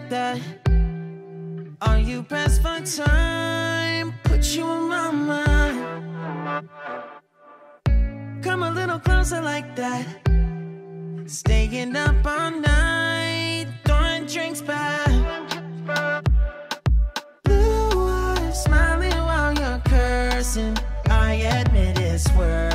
that? Are you pressed for time? Put you in my mind. Come a little closer like that. Staying up all night, throwing drinks back. Blue eyes smiling while you're cursing. I admit it's worth